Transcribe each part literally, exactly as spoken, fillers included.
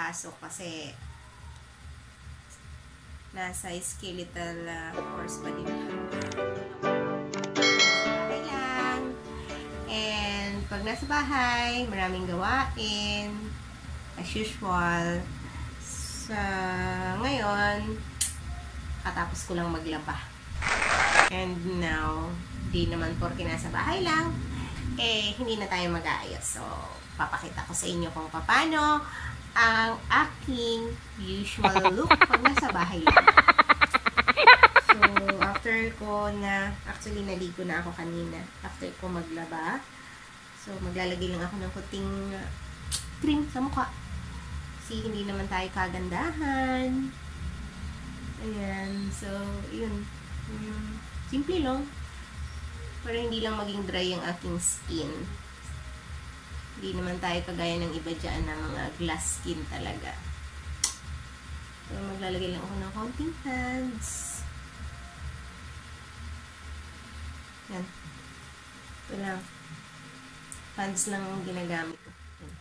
makapasok kasi nasa skeletal uh, course pa din. Bahay lang. And pag nasa bahay, maraming gawain. As usual. Sa ngayon, katapos ko lang maglaba. And now, di naman porke nasa bahay lang, eh, hindi na tayo mag-aayos. So, papakita ko sa inyo kung paano ang aking usual look pag nasa bahay lang. So, after ko na, actually, naligo na ako kanina. After ko maglaba. So, maglalagay lang ako ng kuting cream sa mukha. Kasi hindi naman tayo kagandahan. Ayan. So, yun. Hmm, simple lang. Para hindi lang maging dry ang aking skin. Hindi naman tayo kagaya ng iba dyan na mga glass skin talaga. So, maglalagay lang ako ng counting pads. Yan. Ito lang. Pads lang ang ginagamit ko. Yan.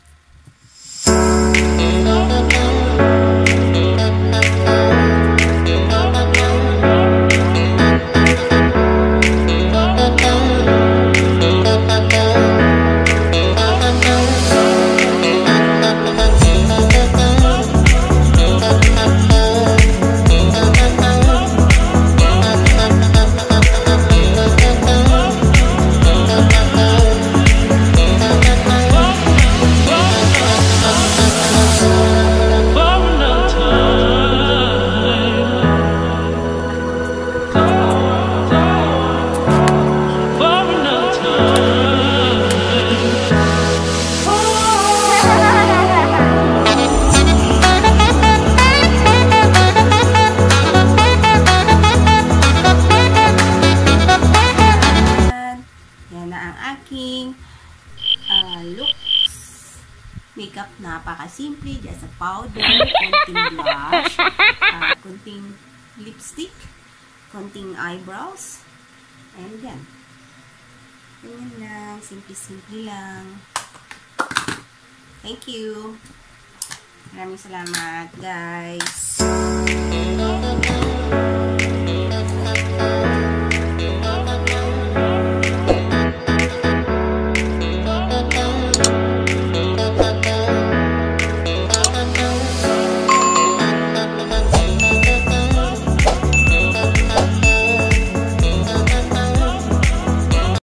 Uh, looks, makeup, napaka-simple, just a powder, konting blush, uh, konting lipstick, konting eyebrows, and yan. Ganyan lang, simple-simple lang. Thank you. Maraming salamat, guys.